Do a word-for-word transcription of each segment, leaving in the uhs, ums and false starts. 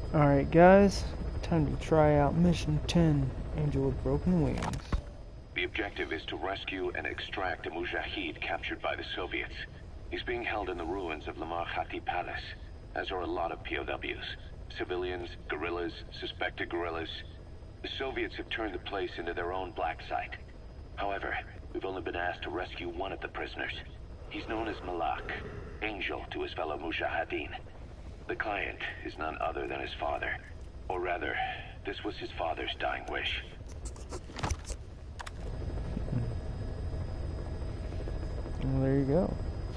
Alright guys, time to try out Mission ten, Angel with Broken Wings. The objective is to rescue and extract a Mujahid captured by the Soviets. He's being held in the ruins of Lamar Khati Palace, as are a lot of P O Ws. Civilians, guerrillas, suspected guerrillas. The Soviets have turned the place into their own black site. However, we've only been asked to rescue one of the prisoners. He's known as Malak, Angel to his fellow Mujahideen. The client is none other than his father. Or rather, this was his father's dying wish. Well, there you go.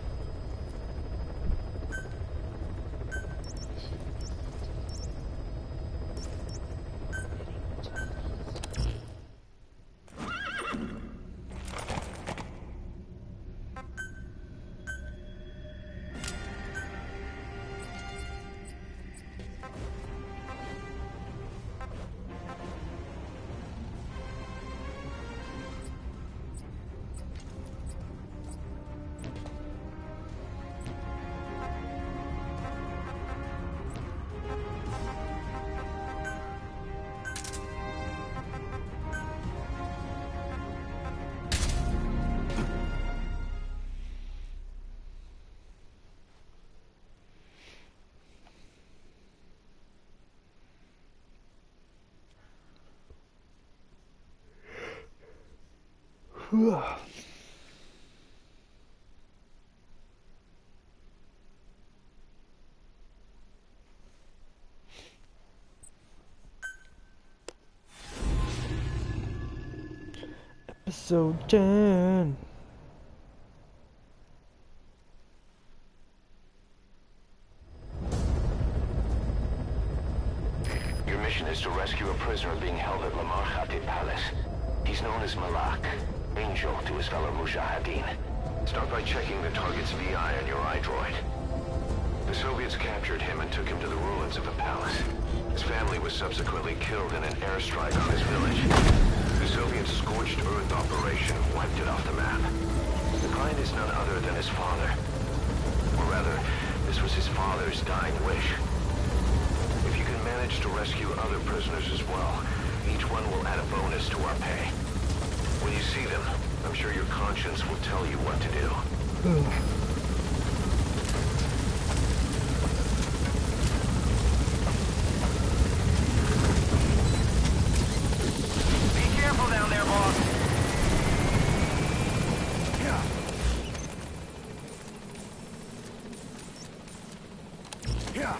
Episode ten. Your mission is to rescue a prisoner being held at Lamar Khati Palace. He's known as Malak, Angel to his fellow Mujahideen. Start by checking the target's V I on your iDroid. The Soviets captured him and took him to the ruins of the palace. His family was subsequently killed in an airstrike on his village. The Soviet scorched earth operation wiped it off the map. The client is none other than his father. Or rather, this was his father's dying wish. If you can manage to rescue other prisoners as well, each one will add a bonus to our pay. When you see them, I'm sure your conscience will tell you what to do. Be careful down there, boss. Yeah. Yeah.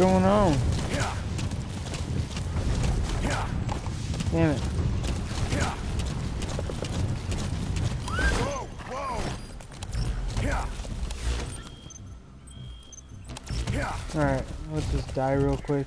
going on? Damn it. Alright, let's just die real quick.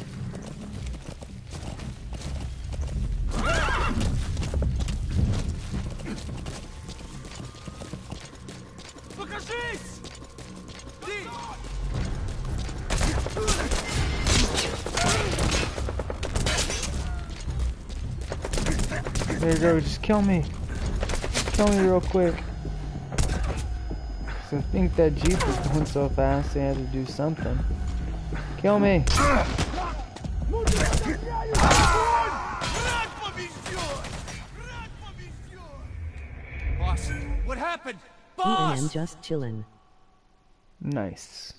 There you go, just kill me. Kill me real quick. So I think that Jeep was going so fast they had to do something. Kill me. Boss, what happened? Boss! I am just chillin'. Nice.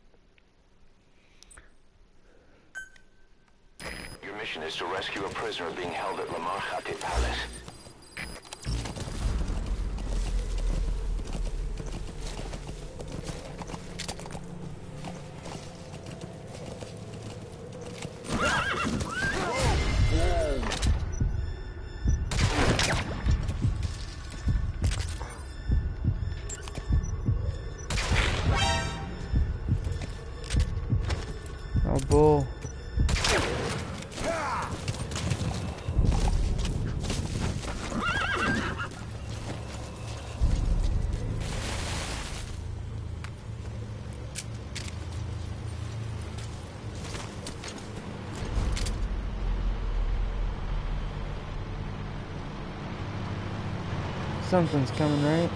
Your mission is to rescue a prisoner being held at Lamar Khatib Palace. Oh, bull. Something's coming, right?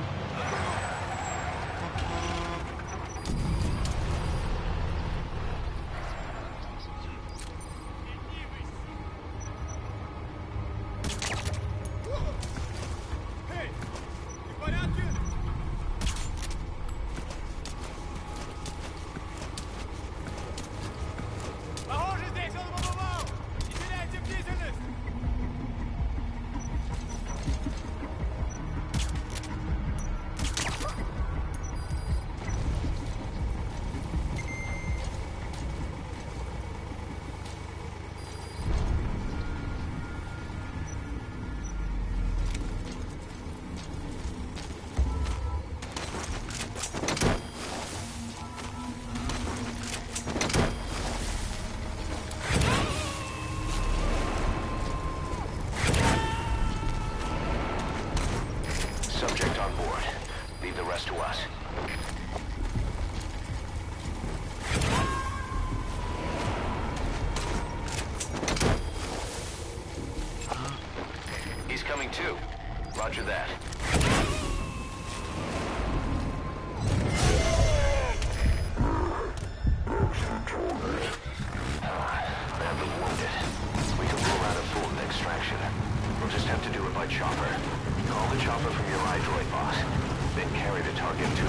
Subject on board. Leave the rest to us. He's coming too. Roger that. We'll just have to do it by chopper. Call the chopper from your iDroid, boss. Then carry the target to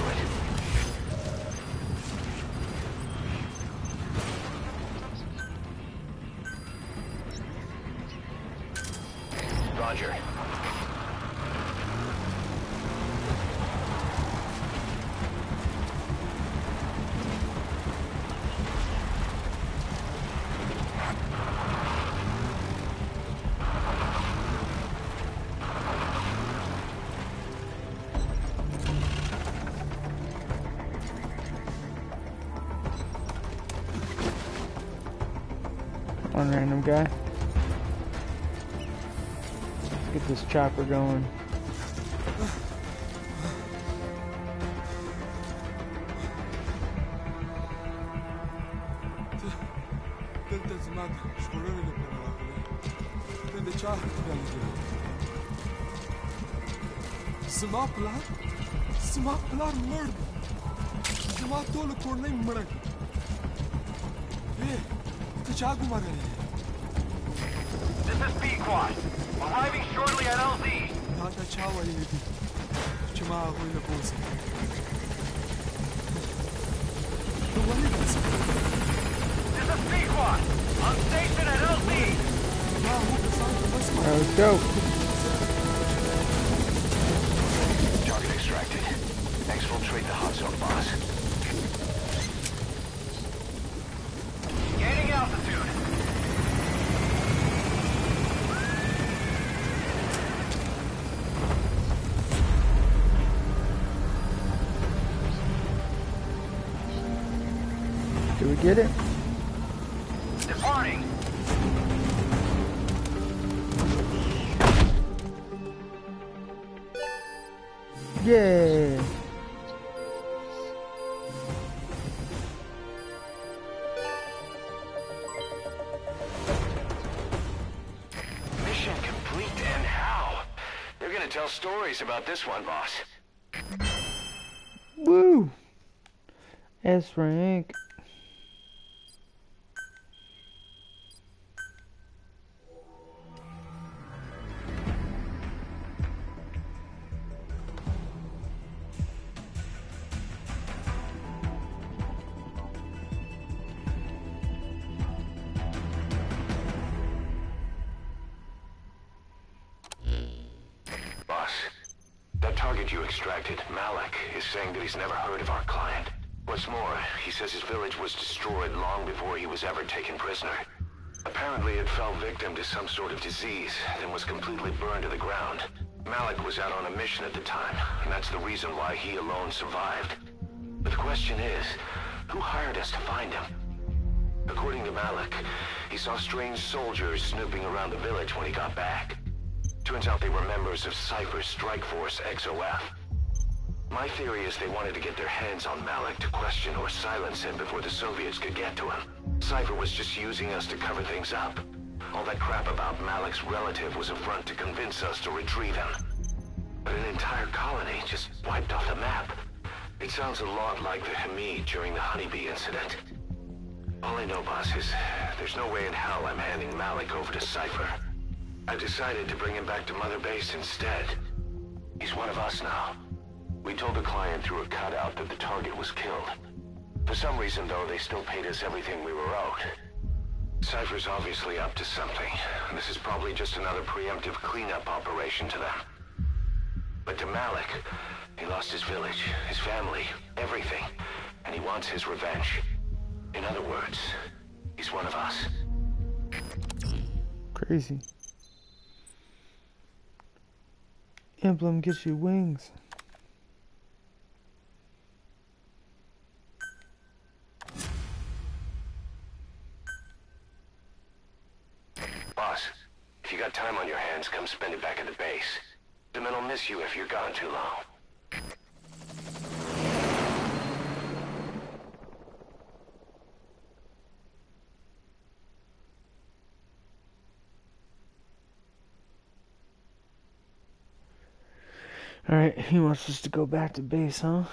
it. Roger. One random guy. Let's get this chopper going. زما پلار زما پلار مړ زما ټول کورنۍ مړه اے ته چا ګمارې This is B-Quad. Arriving shortly at L Z. دا ته چا ویلي دي چې ما هغوی نه بوځي نو ولې داسې This is B-Quad. On station at L Z. ما هغو کسانو ته بس Alright, let's go. Target extracted. Exfiltrate the hot zone, boss. Get it? Departing. Yeah. Mission complete, and how? They're gonna tell stories about this one, boss. Woo. S rank. That target you extracted, Malik, is saying that he's never heard of our client. What's more, he says his village was destroyed long before he was ever taken prisoner. Apparently it fell victim to some sort of disease, then was completely burned to the ground. Malik was out on a mission at the time, and that's the reason why he alone survived. But the question is, who hired us to find him? According to Malik, he saw strange soldiers snooping around the village when he got back. Turns out they were members of Cypher's Strike Force X O F. My theory is they wanted to get their hands on Malik to question or silence him before the Soviets could get to him. Cypher was just using us to cover things up. All that crap about Malik's relative was a front to convince us to retrieve him. But an entire colony just wiped off the map. It sounds a lot like the Hamid during the Honeybee incident. All I know, boss, is there's no way in hell I'm handing Malik over to Cypher. I decided to bring him back to Mother Base instead. He's one of us now. We told the client through a cutout that the target was killed. For some reason, though, they still paid us everything we were owed. Cypher's obviously up to something, and this is probably just another preemptive cleanup operation to them. But to Malik, he lost his village, his family, everything, and he wants his revenge. In other words, he's one of us. Crazy. Emblem gets you wings. Boss, if you got time on your hands, come spend it back at the base. The men will miss you if you're gone too long. Alright, he wants us to go back to base, huh?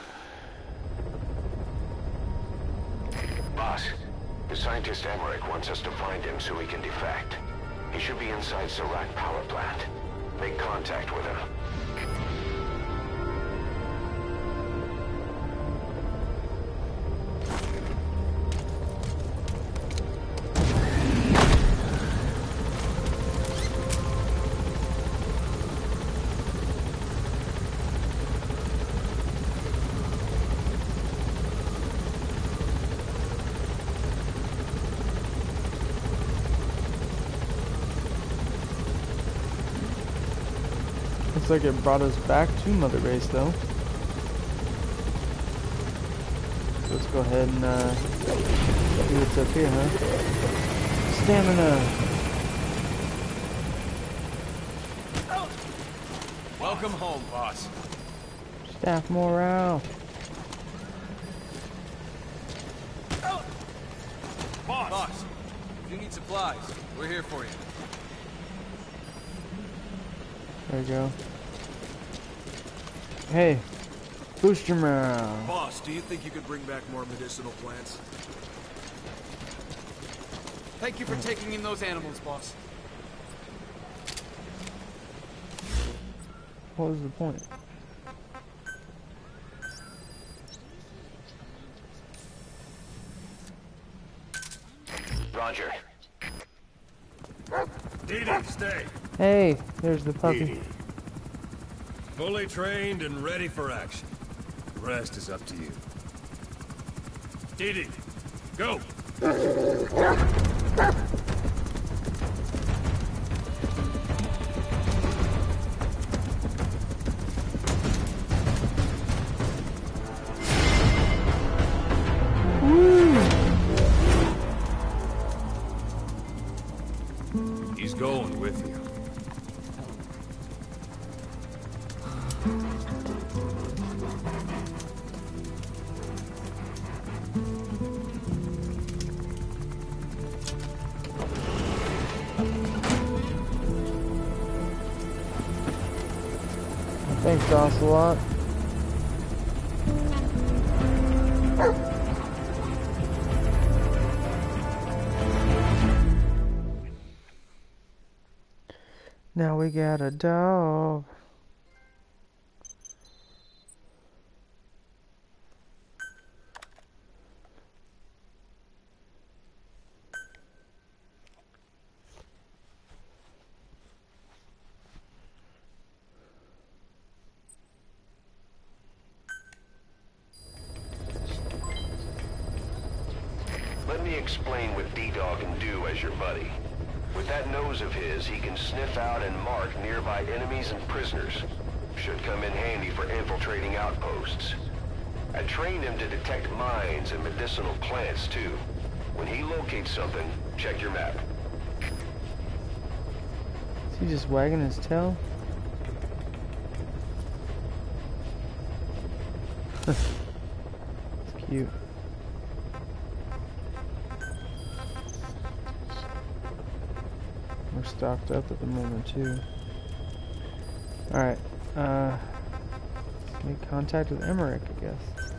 Boss, the scientist Emmerich wants us to find him so he can defect. He should be inside Serac power plant. Make contact with him. Looks like it brought us back to Mother Base, though. Let's go ahead and uh, see what's up here, huh? Stamina. Welcome home, boss. Staff morale. Boss! Boss, if you need supplies, we're here for you. There we go. Hey, boost your morale. Boss, do you think you could bring back more medicinal plants? Thank you for taking in those animals, boss. What was the point? Roger. Didi, stay. Hey, there's the puppy. Didi. Fully trained and ready for action. The rest is up to you. Didi, go! with you. Thanks, Ocelot. Now we got a dog. Let me explain what D-Dog can do as your buddy. With that nose of his, he can sniff out and mark nearby enemies and prisoners. Should come in handy for infiltrating outposts. I trained him to detect mines and medicinal plants, too. When he locates something, check your map. Is he just wagging his tail? It's cute. We're stocked up at the moment too. Alright, uh, let's make contact with Emmerich, I guess.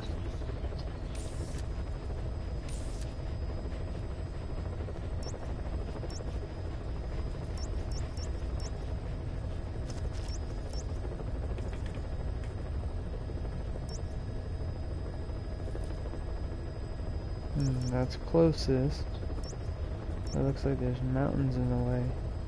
Hmm, that's closest. It looks like there's mountains in the way.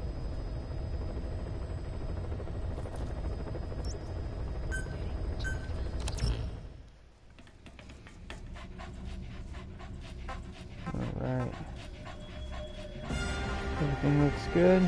Alright. Everything looks good.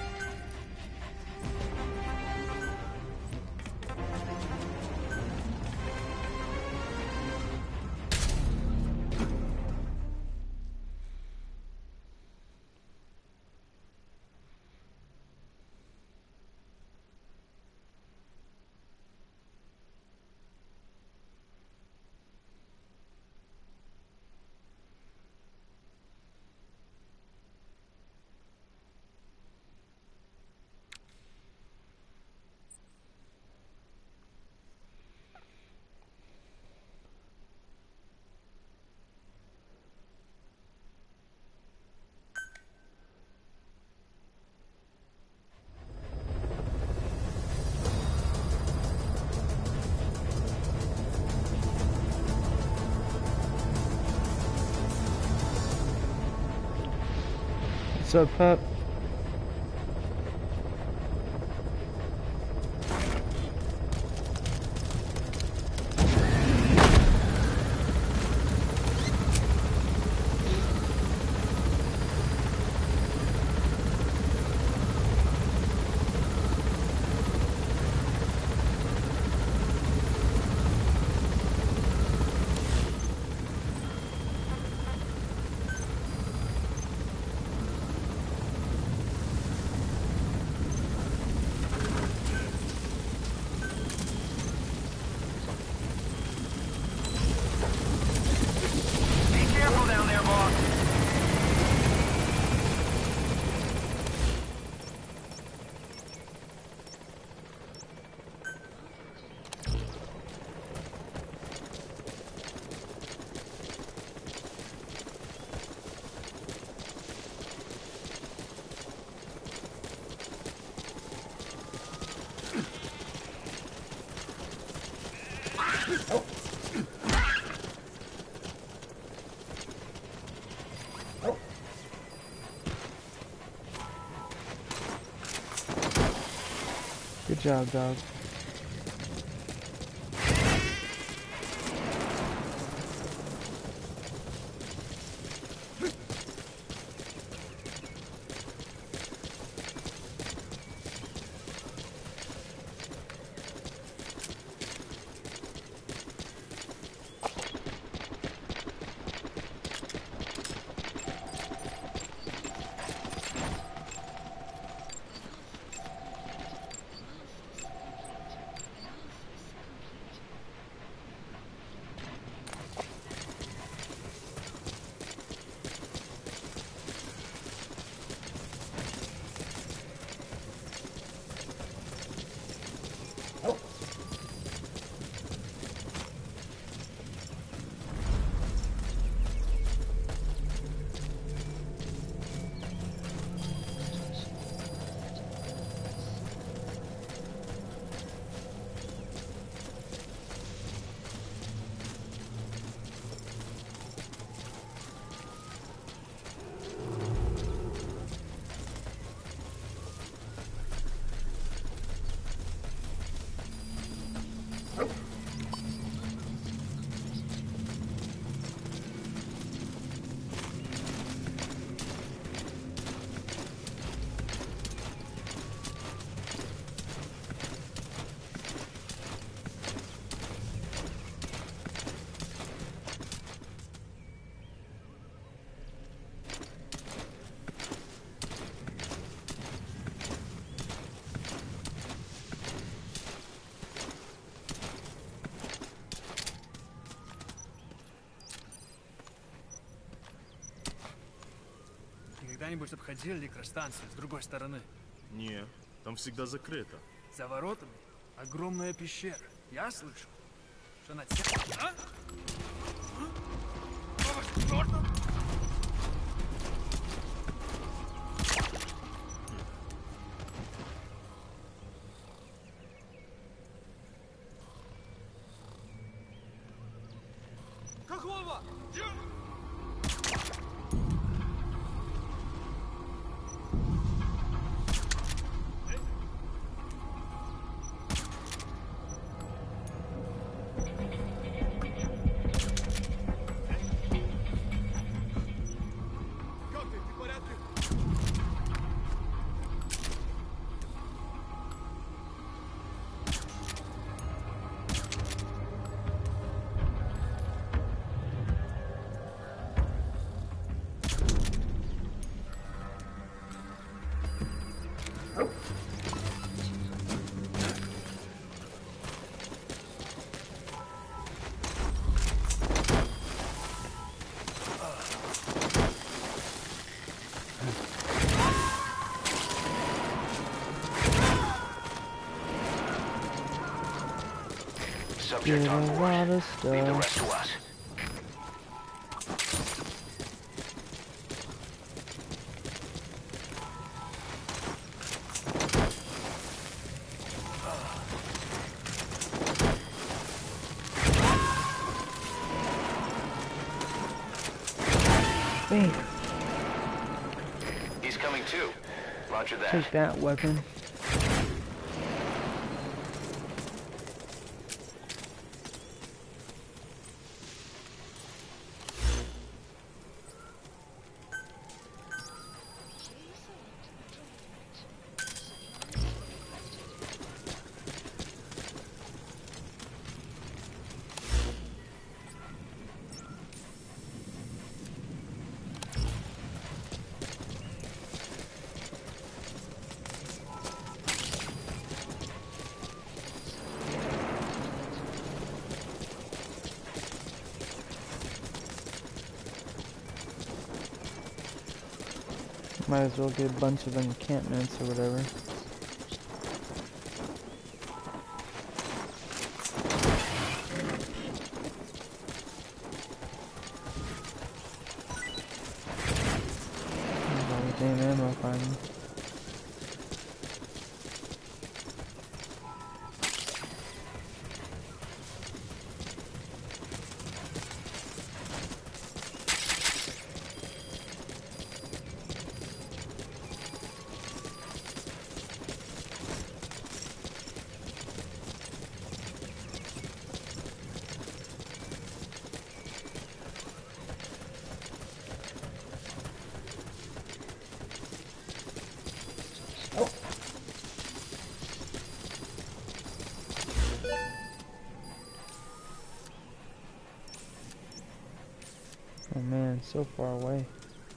What's up, pup? Good job, dog. когда-нибудь обходили электростанцию с другой стороны? Не, там всегда закрыто. За воротами огромная пещера. Я слышу, что на те... А? Какого черта? Какого? Subject on board. lot of Leave the stuff. rest to us. Hey, He's coming too. Roger that. take that weapon. Might as well get a bunch of encampments or whatever. There's all the damn ammo finally. Oh man, so far away.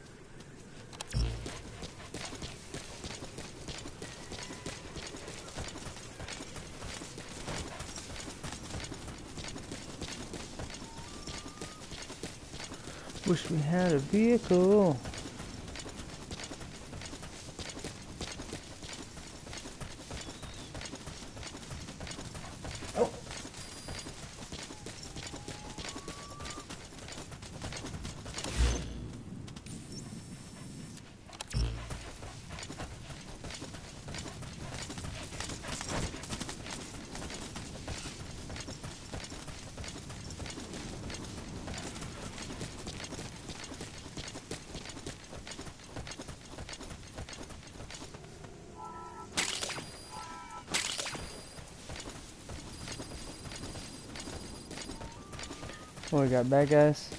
Wish we had a vehicle. Oh, we got bad guys.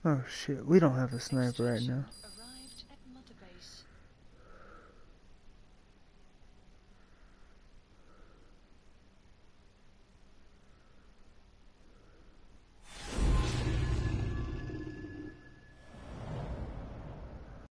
Oh shit, we don't have a sniper right now.